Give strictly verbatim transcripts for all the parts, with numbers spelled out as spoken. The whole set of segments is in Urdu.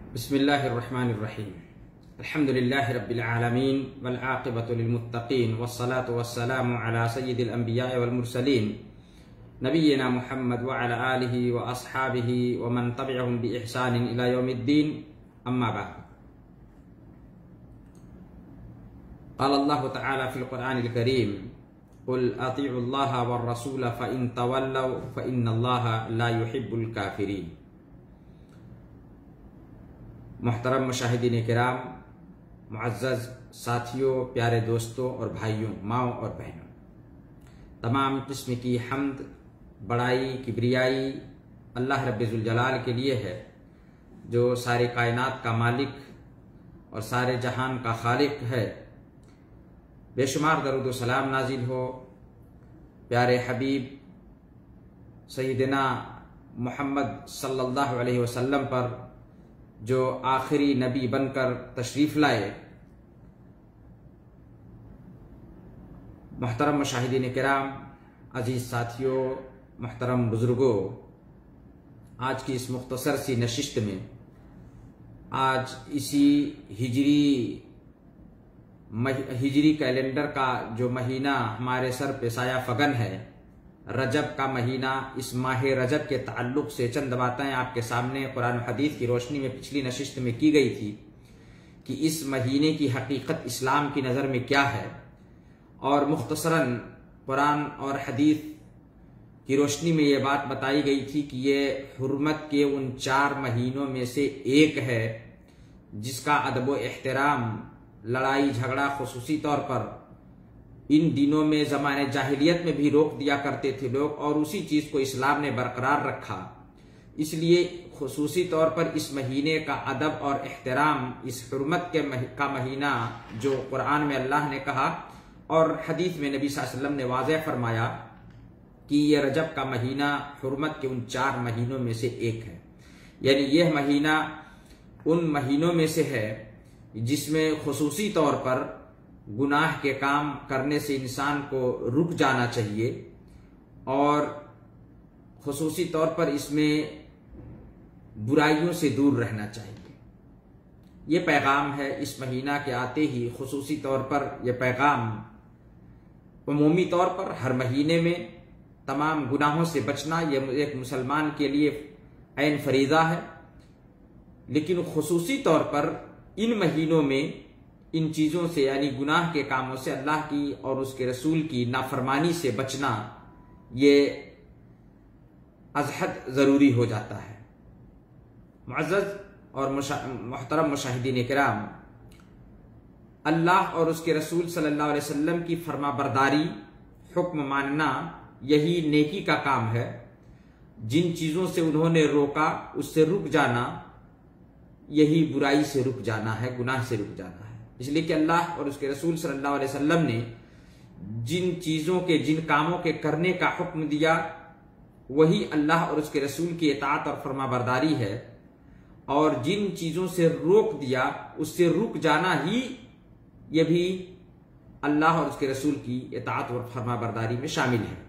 بسم اللہ الرحمن الرحیم الحمد للہ رب العالمین والعاقبۃ للمتقین والصلاة والسلام علی سید الانبیاء والمرسلین نبینا محمد وعلی آلہ واصحابہ ومن تبعهم بإحسان الی یوم الدین اما بعد. قال اللہ تعالی فی القرآن الکریم قل اطیعوا اللہ والرسول فإن تولوا فإن اللہ لا يحب الکافرین. محترم مشاہدین کرام، معزز ساتھیوں، پیارے دوستوں اور بھائیوں، ماؤں اور بہنوں، تمام قسم کی حمد، بڑائی، کبریائی اللہ رب ذوالجلال کے لیے ہے، جو سارے کائنات کا مالک اور سارے جہان کا خالق ہے. بے شمار درود و سلام نازل ہو پیارے حبیب سیدنا محمد صلی اللہ علیہ وسلم پر، جو آخری نبی بن کر تشریف لائے. محترم مشاہدین کرام، عزیز ساتھیوں، محترم بزرگوں، آج کی اس مختصر سی نشست میں آج اسی ہجری ہجری کیلنڈر کا جو مہینہ ہمارے سر پہ سایہ فگن ہے، رجب کا مہینہ، اس ماہ رجب کے تعلق سے چند باتیں آپ کے سامنے قرآن و حدیث کی روشنی میں پچھلی نشست میں کی گئی تھی کہ اس مہینے کی حقیقت اسلام کی نظر میں کیا ہے، اور مختصراً قرآن اور حدیث کی روشنی میں یہ بات بتائی گئی تھی کہ یہ حرمت کے ان چار مہینوں میں سے ایک ہے جس کا ادب و احترام، لڑائی جھگڑا خصوصی طور پر ان دنوں میں زمانے جاہلیت میں بھی روک دیا کرتے تھے لوگ، اور اسی چیز کو اسلام نے برقرار رکھا. اس لیے خصوصی طور پر اس مہینے کا ادب اور احترام، اس حرمت کے کا مہینہ جو قرآن میں اللہ نے کہا اور حدیث میں نبی صلی اللہ علیہ وسلم نے واضح فرمایا کہ یہ رجب کا مہینہ حرمت کے ان چار مہینوں میں سے ایک ہے. یعنی یہ مہینہ ان مہینوں میں سے ہے جس میں خصوصی طور پر گناہ کے کام کرنے سے انسان کو رک جانا چاہیے، اور خصوصی طور پر اس میں برائیوں سے دور رہنا چاہیے. یہ پیغام ہے اس مہینہ کے آتے ہی. خصوصی طور پر یہ پیغام عمومی طور پر ہر مہینے میں تمام گناہوں سے بچنا یہ ایک مسلمان کے لیے عین فریضہ ہے، لیکن خصوصی طور پر ان مہینوں میں ان چیزوں سے، یعنی گناہ کے کاموں سے، اللہ کی اور اس کے رسول کی نافرمانی سے بچنا یہ از حد ضروری ہو جاتا ہے. معزز اور محترم مشاہدین کرام، اللہ اور اس کے رسول صلی اللہ علیہ وسلم کی فرما برداری، حکم ماننا، یہی نیکی کا کام ہے. جن چیزوں سے انہوں نے روکا اس سے رک جانا، یہی برائی سے رک جانا ہے، گناہ سے رک جانا ہے. اس لیے کہ اللہ اور اس کے رسول صلی اللہ علیہ وسلم نے جن چیزوں کے، جن کاموں کے کرنے کا حکم دیا، وہی اللہ اور اس کے رسول کی اطاعت اور فرما برداری ہے، اور جن چیزوں سے روک دیا اس سے رک جانا ہی یہ بھی اللہ اور اس کے رسول کی اطاعت اور فرما برداری میں شامل ہے.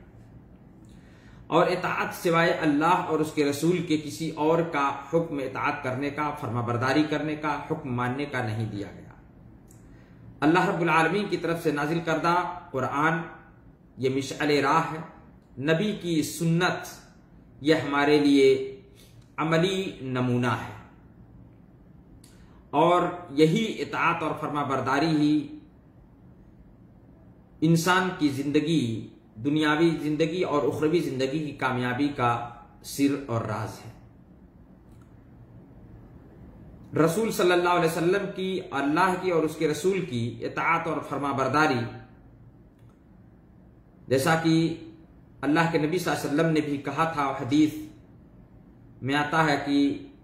اور اطاعت سوائے اللہ اور اس کے رسول کے کسی اور کا حکم اطاعت کرنے کا، فرما برداری کرنے کا، حکم ماننے کا نہیں دیا گیا. اللہ رب العالمین کی طرف سے نازل کردہ قرآن یہ مشعل راہ ہے. نبی کی سنت یہ ہمارے لیے عملی نمونہ ہے، اور یہی اطاعت اور فرما برداری ہی انسان کی زندگی، دنیاوی زندگی اور اخروی زندگی کی کامیابی کا سر اور راز ہے. رسول صلی اللہ علیہ وسلم کی، اللہ کی اور اس کے رسول کی اطاعت اور فرما برداری، جیسا کہ اللہ کے نبی صلی اللہ علیہ وسلم نے بھی کہا تھا، حدیث میں آتا ہے کہ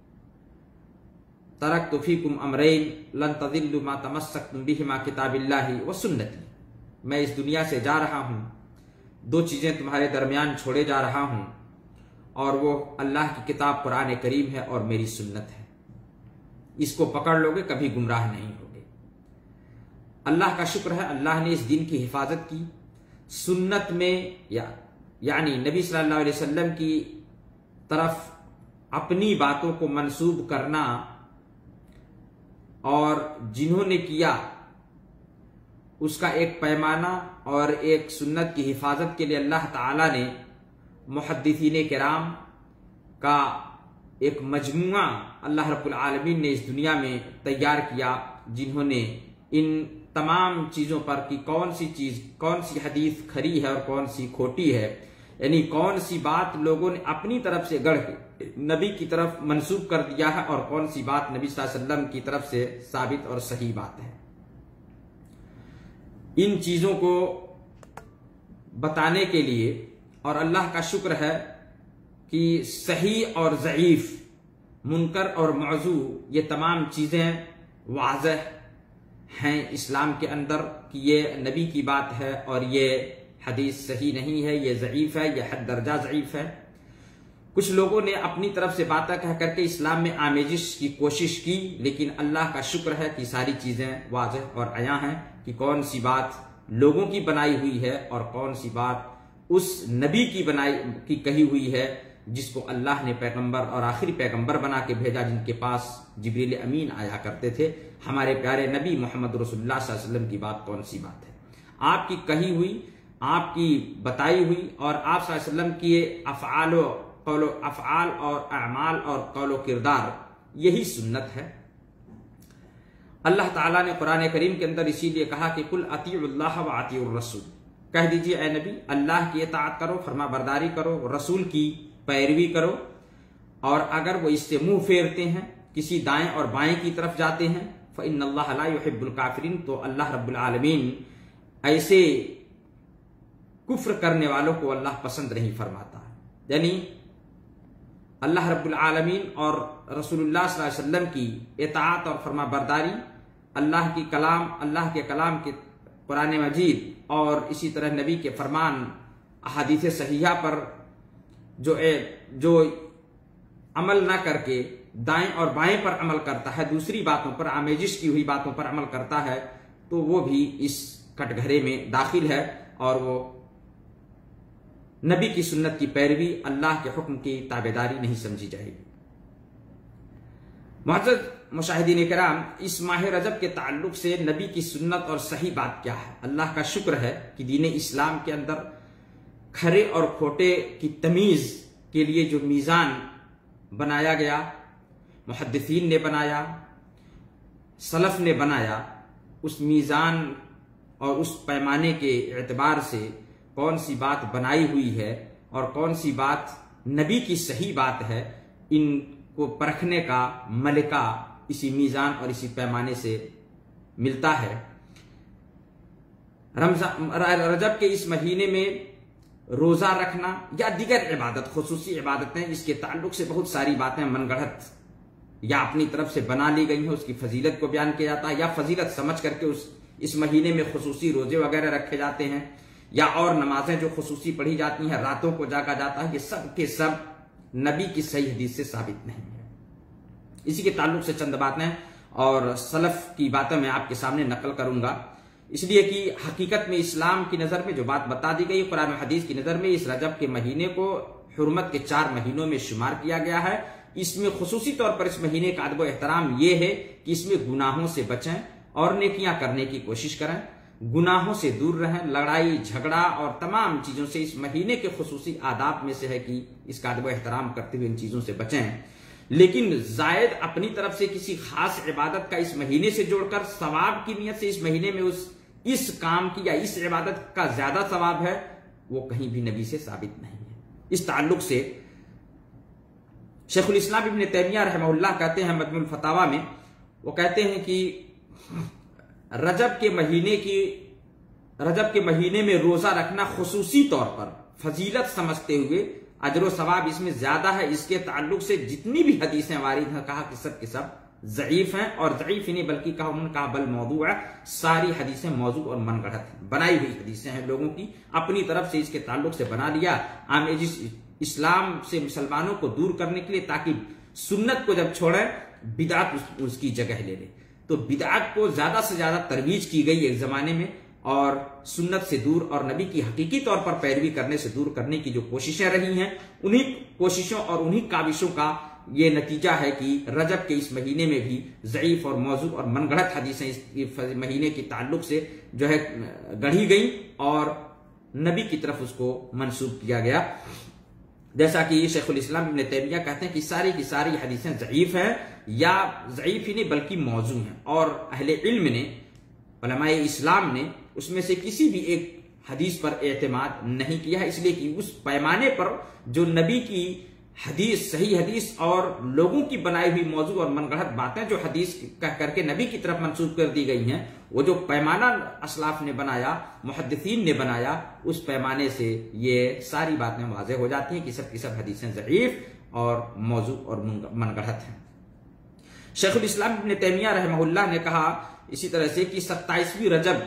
ترکت فیکم امرین لن تضلوا ما تمسکتم بہما کتاب اللہ و سنتی. میں اس دنیا سے جا رہا ہوں، دو چیزیں تمہارے درمیان چھوڑے جا رہا ہوں، اور وہ اللہ کی کتاب قرآن کریم ہے اور میری سنت ہے. اس کو پکڑ لو گے کبھی گمراہ نہیں ہوگے. اللہ کا شکر ہے، اللہ نے اس دین کی حفاظت کی. سنت میں یا یعنی نبی صلی اللہ علیہ وسلم کی طرف اپنی باتوں کو منسوب کرنا اور جنہوں نے کیا اس کا ایک پیمانہ اور ایک سنت کی حفاظت کے لیے اللہ تعالیٰ نے محدثین کرام کا ایک مجموعہ اللہ رب العالمین نے اس دنیا میں تیار کیا، جنہوں نے ان تمام چیزوں پر کہ کون سی چیز، کون سی حدیث کھری ہے اور کون سی کھوٹی ہے، یعنی کون سی بات لوگوں نے اپنی طرف سے گڑھ کے نبی کی طرف منسوب کر دیا ہے اور کون سی بات نبی صلی اللہ علیہ وسلم کی طرف سے ثابت اور صحیح بات ہے۔ ان چیزوں کو بتانے کے لیے اور اللہ کا شکر ہے کہ صحیح اور ضعیف، منکر اور موضوع، یہ تمام چیزیں واضح ہیں اسلام کے اندر کہ یہ نبی کی بات ہے اور یہ حدیث صحیح نہیں ہے، یہ ضعیف ہے، یہ حد درجہ ضعیف ہے۔ کچھ لوگوں نے اپنی طرف سے باتیں کہہ کر کے اسلام میں آمیزش کی کوشش کی، لیکن اللہ کا شکر ہے کہ ساری چیزیں واضح اور عیاں ہیں کہ کون سی بات لوگوں کی بنائی ہوئی ہے اور کون سی بات اس نبی کی بنائی کی کہی ہوئی ہے جس کو اللہ نے پیغمبر اور آخری پیغمبر بنا کے بھیجا، جن کے پاس جبریل امین آیا کرتے تھے۔ ہمارے پیارے نبی محمد رسول اللہ صلی اللہ علیہ وسلم کی بات کون سی بات ہے؟ آپ کی کہی ہوئی، آپ کی بتائی ہوئی اور آپ صلی اللہ علیہ وسلم کی افعال و قول و افعال اور اعمال اور قول و کردار، یہی سنت ہے۔ اللہ تعالیٰ نے قرآن کریم کے اندر اسی لیے کہا کہ قل اطیعوا اللہ و اطیعوا الرسول، کہہ دیجیے اے نبی اللہ کی اطاعت کرو، فرما برداری کرو، رسول کی پیروی کرو، اور اگر وہ اس سے منہ پھیرتے ہیں، کسی دائیں اور بائیں کی طرف جاتے ہیں، فإن اللہ لا يحب الکافرین، تو اللہ رب العالمین ایسے کفر کرنے والوں کو اللہ پسند نہیں فرماتا۔ یعنی اللہ رب العالمین اور رسول اللہ صلی اللہ علیہ وسلم کی اطاعت اور فرما برداری، اللہ کی کلام، اللہ کے کلام کے قرآن مجید اور اسی طرح نبی کے فرمان احادیث صحیحہ پر جو جو عمل نہ کر کے دائیں اور بائیں پر عمل کرتا ہے، دوسری باتوں پر، آمیزش کی ہوئی باتوں پر عمل کرتا ہے، تو وہ بھی اس کٹگھرے میں داخل ہے اور وہ نبی کی سنت کی پیروی، اللہ کے حکم کی تابعداری نہیں سمجھی جائے گی۔ معزز مشاہدین کرام، اس ماہ رجب کے تعلق سے نبی کی سنت اور صحیح بات کیا ہے؟ اللہ کا شکر ہے کہ دین اسلام کے اندر کھرے اور کھوٹے کی تمیز کے لیے جو میزان بنایا گیا، محدثین نے بنایا، سلف نے بنایا، اس میزان اور اس پیمانے کے اعتبار سے کون سی بات بنائی ہوئی ہے اور کون سی بات نبی کی صحیح بات ہے، ان کو پرکھنے کا ملکہ اسی میزان اور اسی پیمانے سے ملتا ہے۔ رمضان رجب کے اس مہینے میں روزہ رکھنا یا دیگر عبادت، خصوصی عبادتیں جس کے تعلق سے بہت ساری باتیں من گڑھت یا اپنی طرف سے بنا لی گئی ہیں، اس کی فضیلت کو بیان کیا جاتا ہے، یا فضیلت سمجھ کر کے اس اس مہینے میں خصوصی روزے وغیرہ رکھے جاتے ہیں، یا اور نمازیں جو خصوصی پڑھی جاتی ہیں، راتوں کو جاگا جاتا ہے، یہ سب کے سب نبی کی صحیح حدیث سے ثابت نہیں ہے۔ اسی کے تعلق سے چند باتیں اور سلف کی باتیں میں آپ کے سامنے نقل کروں گا، اس لیے کہ حقیقت میں اسلام کی نظر میں جو بات بتا دی گئی، قرآن و حدیث کی نظر میں اس رجب کے مہینے کو حرمت کے چار مہینوں میں شمار کیا گیا ہے۔ اس میں خصوصی طور پر اس مہینے کا ادب و احترام یہ ہے کہ اس میں گناہوں سے بچیں اور نیکیاں کرنے کی کوشش کریں، گناہوں سے دور رہیں، لڑائی جھگڑا اور تمام چیزوں سے۔ اس مہینے کے خصوصی آداب میں سے ہے کہ اس کا ادب و احترام کرتے ہوئے ان چیزوں سے بچیں، لیکن زائد اپنی طرف سے کسی خاص عبادت کا اس مہینے سے جوڑ کر ثواب کی نیت سے اس مہینے میں اس اس کام کی یا اس عبادت کا زیادہ ثواب ہے، وہ کہیں بھی نبی سے ثابت نہیں ہے۔ اس تعلق سے شیخ الاسلام ابن تیمیہ رحمہ اللہ کہتے ہیں مجموع الفتاوی میں، وہ کہتے ہیں کہ رجب کے مہینے کی رجب کے مہینے میں روزہ رکھنا خصوصی طور پر فضیلت سمجھتے ہوئے اجر و ثواب اس میں زیادہ ہے۔ اس کے تعلق سے جتنی بھی حدیثیں وارد ہیں، کہا کہ سب کے سب ضعیف ہیں، اور ضعیف نہیں بلکہ کہا انہوں نے کہا بل موضوع ہے، ساری حدیثیں موضوع اور من گڑھت ہیں، بنائی ہوئی حدیثیں ہیں، لوگوں کی اپنی طرف سے اس کے تعلق سے بنا لیا آمیزش اسلام سے مسلمانوں کو دور کرنے کے لیے، تاکہ سنت کو جب چھوڑیں بدعت اس کی جگہ لے لے۔ تو بدعت کو زیادہ سے زیادہ ترویج کی گئی ایک زمانے میں، اور سنت سے دور اور نبی کی حقیقی طور پر پیروی کرنے سے دور کرنے کی جو کوششیں رہی ہیں، انہی کوششوں اور انہی کاوشوں کا یہ نتیجہ ہے کہ رجب کے اس مہینے میں بھی ضعیف اور موضوع اور من گڑھت حدیثیں اس مہینے کے تعلق سے جو ہے گڑھی گئیں اور نبی کی طرف اس کو منسوب کیا گیا. جیسا کہ شیخ الاسلام ابن تیمیہ کہتے ہیں کہ ساری کی ساری حدیثیں ضعیف ہیں یا ضعیف ہی نہیں بلکہ موضوع ہیں، اور اہل علم نے علماء اسلام نے اس میں سے کسی بھی ایک حدیث پر اعتماد نہیں کیا ہے، اس لیے کہ اس پیمانے پر جو نبی کی حدیث صحیح حدیث اور لوگوں کی بنائی ہوئی موضوع اور من گڑھت باتیں جو حدیث کہہ کر کے نبی کی طرف منسوب کر دی گئی ہیں، وہ جو پیمانہ اسلاف نے بنایا، محدثین نے بنایا، اس پیمانے سے یہ ساری باتیں واضح ہو جاتی ہیں کہ سب کی سب حدیثیں ضعیف اور موضوع اور من گڑھت ہیں. شیخ الاسلام ابن تیمیہ رحمہ اللہ نے کہا اسی طرح سے کہ ستائیسویں رجب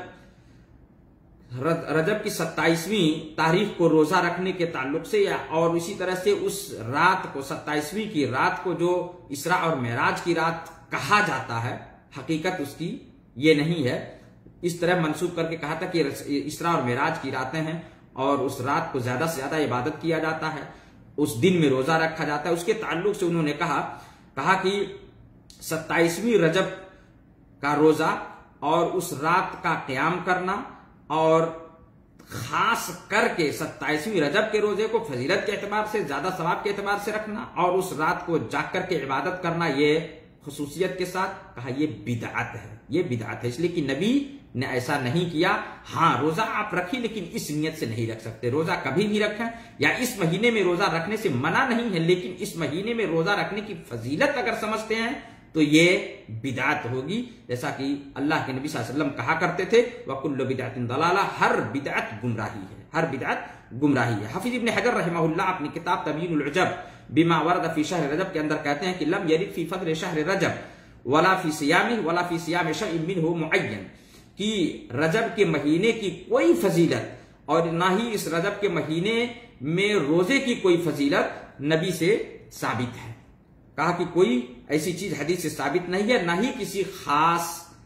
رجب کی ستائیسویں تاریخ کو روزہ رکھنے کے تعلق سے یا اور اسی طرح سے اس رات کو ستائیسویں کی رات کو جو اسراء اور معراج کی رات کہا جاتا ہے، حقیقت اس کی یہ نہیں ہے. اس طرح منسوب کر کے کہا تھا کہ اسراء اور معراج کی راتیں ہیں اور اس رات کو زیادہ سے زیادہ عبادت کیا جاتا ہے، اس دن میں روزہ رکھا جاتا ہے. اس کے تعلق سے انہوں نے کہا کہا کہ ستائیسویں رجب کا روزہ اور اس رات کا قیام کرنا اور خاص کر کے ستائیسویں رجب کے روزے کو فضیلت کے اعتبار سے زیادہ ثواب کے اعتبار سے رکھنا اور اس رات کو جاگ کر کے عبادت کرنا، یہ خصوصیت کے ساتھ کہا یہ بدعت ہے. یہ بدعت ہے اس لیے کہ نبی نے ایسا نہیں کیا. ہاں روزہ آپ رکھیں لیکن اس نیت سے نہیں رکھ سکتے. روزہ کبھی بھی رکھیں یا اس مہینے میں روزہ رکھنے سے منع نہیں ہے، لیکن اس مہینے میں روزہ رکھنے کی فضیلت اگر سمجھتے ہیں تو یہ بدعت ہوگی. جیسا کہ اللہ کے نبی صلی اللہ علیہ وسلم کہا کرتے تھے وَكُلُّ بِدْعَةٍ ضَلَالَةٍ، ہر بدعت گمراہی ہے، ہر بدعت گمراہی ہے. حافظ ابن حجر رحمہ اللہ اپنی کتاب تبیین العجب بما ورد فی شہر رجب کے اندر کہتے ہیں کہ لم یرد فی فضل شہر رجب ولا فی صیامہ ولا فی صیام شیء منہ معین، کہ رجب کے مہینے کی کوئی فضیلت اور نہ ہی اس رجب کے مہینے میں روزے کی کوئی فضیلت نبی سے ثابت ہے. کہا کہ کوئی ایسی چیز حدیث سے ثابت نہیں ہے، نہ ہی کسی خاص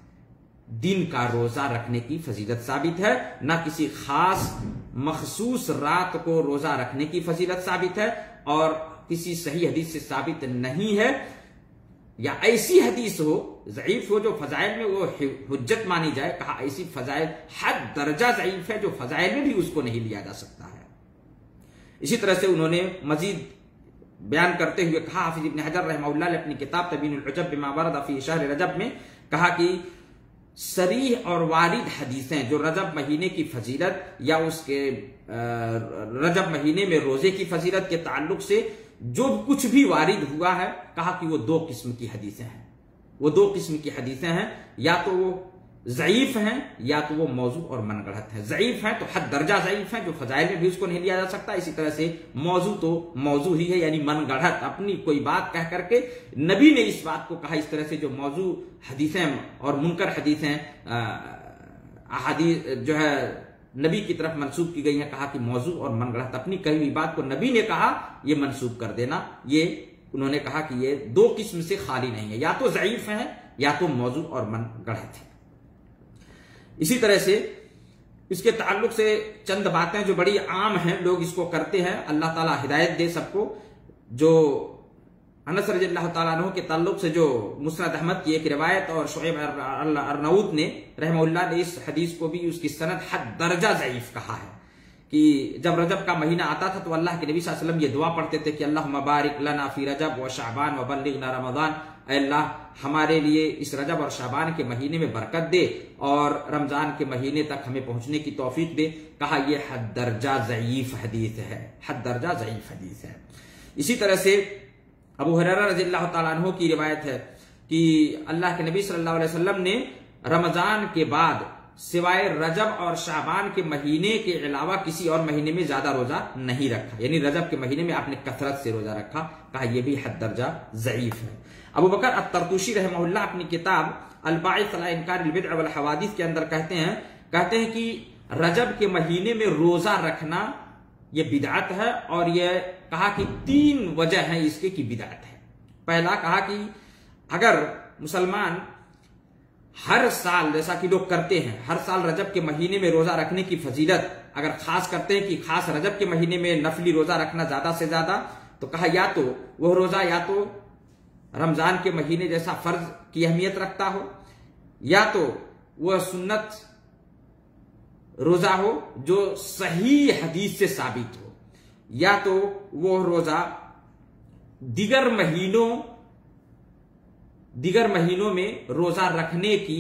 دن کا روزہ رکھنے کی فضیلت ثابت ہے، نہ کسی خاص مخصوص رات کو روزہ رکھنے کی فضیلت ثابت ہے، اور کسی صحیح حدیث سے ثابت نہیں ہے. یا ایسی حدیث ہو ضعیف ہو جو فضائل میں وہ حجت مانی جائے، کہا ایسی فضائل حد درجہ ضعیف ہے جو فضائل میں بھی اس کو نہیں لیا جا سکتا ہے. اسی طرح سے انہوں نے مزید بیان کرتے ہوئے کہا، حافظ ابن حجر رحمہ اللہ نے اپنی کتاب تبیین العجب بما ورد فی شہر رجب میں کہا کہ صریح اور وارد حدیثیں جو رجب مہینے کی فضیلت یا اس کے رجب مہینے میں روزے کی فضیلت کے تعلق سے جو کچھ بھی وارد ہوا ہے، کہا کہ وہ دو قسم کی حدیثیں ہیں. وہ دو قسم کی حدیثیں ہیں، یا تو وہ ضعیف ہیں یا تو وہ موضوع اور من گڑھت ہیں. ضعیف ہیں تو حد درجہ ضعیف ہیں جو فضائل میں بھی اس کو نہیں لیا جا سکتا. اسی طرح سے موضوع تو موضوع ہی ہے، یعنی من گڑھت اپنی کوئی بات کہہ کر کے نبی نے اس بات کو کہا. اس طرح سے جو موضوع حدیثیں اور منکر حدیثیں احادیث جو ہے نبی کی طرف منسوب کی گئی ہیں، کہا کہ موضوع اور من گڑھت اپنی کہی ہوئی بات کو نبی نے کہا یہ منسوب کر دینا، یہ انہوں نے کہا کہ یہ دو قسم سے خالی نہیں ہے، یا تو ضعیف ہیں یا تو موضوع اور من گڑھت ہے. اسی طرح سے اس کے تعلق سے چند باتیں جو بڑی عام ہیں، لوگ اس کو کرتے ہیں. اللہ تعالیٰ ہدایت دے سب کو. جو انس رضی اللہ تعالیٰ عنہ کے تعلق سے جو مسند احمد کی ایک روایت اور شعیب ارناؤت نے رحمہ اللہ نے اس حدیث کو بھی اس کی سند حد درجہ ضعیف کہا ہے کہ جب رجب کا مہینہ آتا تھا تو اللہ کے نبی صلی اللہ علیہ وسلم یہ دعا پڑھتے تھے کہ اللہم بارک لنا فی رجب و شعبان و بلغنا رمضان. اے اللہ ہمارے لیے اس رجب اور شعبان کے مہینے میں برکت دے اور رمضان کے مہینے تک ہمیں پہنچنے کی توفیق دے. کہا یہ حد درجہ ضعیف حدیث ہے، حد درجہ ضعیف حدیث ہے. اسی طرح سے ابو ہریرہ رضی اللہ تعالیٰ عنہ کی روایت ہے کہ اللہ کے نبی صلی اللہ علیہ وسلم نے رمضان کے بعد سوائے رجب اور شعبان کے مہینے کے علاوہ کسی اور مہینے میں زیادہ روزہ نہیں رکھا، یعنی رجب کے مہینے میں آپ نے کثرت سے روزہ رکھا. کہا یہ بھی حد درجہ ضعیف ہے. ابو بکر الطرطوشی رحمہ اللہ اپنی کتاب الباعث علی انکار البدع والحوادث کے اندر کہتے ہیں کہتے ہیں کہ رجب کے مہینے میں روزہ رکھنا یہ بدعت ہے، اور یہ کہا کہ تین وجہ ہیں اس کے کہ بدعت ہے. پہلا کہا کہ اگر مسلمان ہر سال جیسا کہ لوگ کرتے ہیں، ہر سال رجب کے مہینے میں روزہ رکھنے کی فضیلت اگر خاص کرتے ہیں کہ خاص رجب کے مہینے میں نفلی روزہ رکھنا زیادہ سے زیادہ، تو کہا یا تو وہ روزہ یا تو رمضان کے مہینے جیسا فرض کی اہمیت رکھتا ہو، یا تو وہ سنت روزہ ہو جو صحیح حدیث سے ثابت ہو، یا تو وہ روزہ دیگر مہینوں دیگر مہینوں میں روزہ رکھنے کی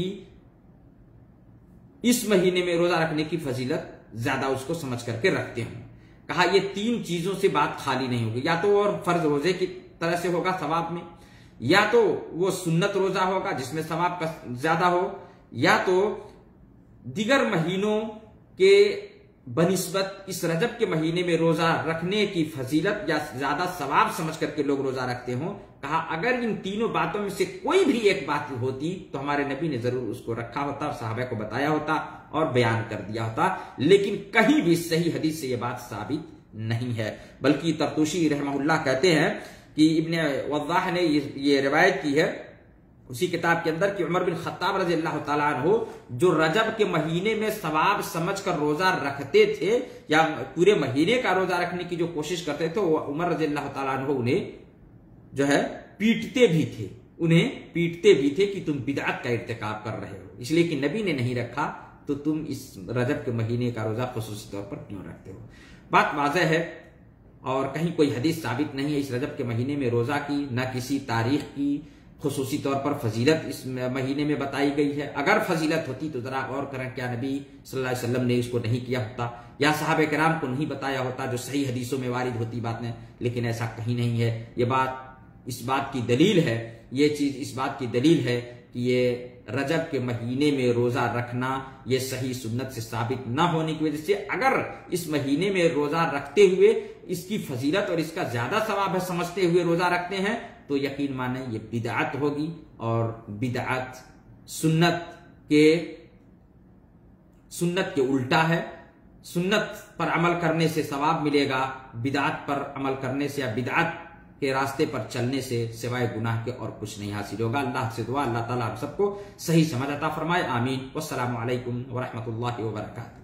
اس مہینے میں روزہ رکھنے کی فضیلت زیادہ اس کو سمجھ کر کے رکھتے ہوں۔ کہا یہ تین چیزوں سے بات خالی نہیں ہوگی، یا تو وہ فرض روزے کی طرح سے ہوگا ثواب میں، یا تو وہ سنت روزہ ہوگا جس میں ثواب کا زیادہ ہو، یا تو دیگر مہینوں کے بنسبت اس رجب کے مہینے میں روزہ رکھنے کی فضیلت یا زیادہ ثواب سمجھ کر کے لوگ روزہ رکھتے ہوں۔ کہا اگر ان تینوں باتوں میں سے کوئی بھی ایک بات ہوتی تو ہمارے نبی نے ضرور اس کو رکھا ہوتا اور صحابہ کو بتایا ہوتا اور بیان کر دیا ہوتا، لیکن کہیں بھی صحیح حدیث سے یہ بات ثابت نہیں ہے۔ بلکہ طرطوشی رحمہ اللہ کہتے ہیں کہ ابن وضاح نے یہ روایت کی ہے اسی کتاب کے اندر کہ عمر بن خطاب رضی اللہ تعالیٰ عنہ جو رجب کے مہینے میں ثواب سمجھ کر روزہ رکھتے تھے یا پورے مہینے کا روزہ رکھنے کی جو کوشش کرتے تھے، وہ عمر رضی اللہ تعالیٰ عنہ انہیں جو ہے پیٹتے بھی تھے انہیں پیٹتے بھی تھے کہ تم بدعت کا ارتکاب کر رہے ہو، اس لیے کہ نبی نے نہیں رکھا تو تم اس رجب کے مہینے کا روزہ خصوصی طور پر کیوں رکھتے ہو۔ بات واضح ہے اور کہیں کوئی حدیث ثابت نہیں ہے اس رجب کے مہینے میں روزہ کی، نہ کسی تاریخ کی خصوصی طور پر فضیلت اس مہینے میں بتائی گئی ہے۔ اگر فضیلت ہوتی تو ذرا غور کریں، کیا نبی صلی اللہ علیہ وسلم نے اس کو نہیں کیا ہوتا یا صحابہ کرام کو نہیں بتایا ہوتا جو صحیح حدیثوں میں وارد ہوتی باتیں، لیکن ایسا کہیں نہیں ہے۔ یہ بات اس بات کی دلیل ہے یہ چیز اس بات کی دلیل ہے کہ یہ رجب کے مہینے میں روزہ رکھنا یہ صحیح سنت سے ثابت نہ ہونے کی وجہ سے اگر اس مہینے میں روزہ رکھتے ہوئے اس کی فضیلت اور اس کا زیادہ ثواب ہے سمجھتے ہوئے روزہ رکھتے ہیں تو یقین مانیں یہ بدعت ہوگی، اور بدعت سنت کے سنت کے الٹا ہے۔ سنت پر عمل کرنے سے ثواب ملے گا، بدعت پر عمل کرنے سے یا بدعت کے راستے پر چلنے سے سوائے گناہ کے اور کچھ نہیں حاصل ہوگا۔ اللہ سے دعا اللہ تعالیٰ ہم سب کو صحیح سمجھ عطا فرمائے، آمین۔ والسلام علیکم ورحمۃ اللہ وبرکاتہ۔